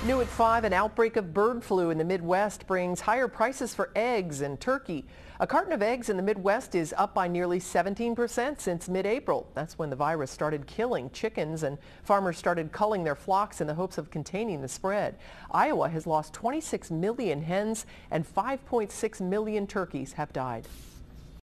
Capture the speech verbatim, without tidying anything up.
New at five, an outbreak of bird flu in the Midwest brings higher prices for eggs and turkey. A carton of eggs in the Midwest is up by nearly seventeen percent since mid-April. That's when the virus started killing chickens and farmers started culling their flocks in the hopes of containing the spread. Iowa has lost twenty-six million hens and five point six million turkeys have died.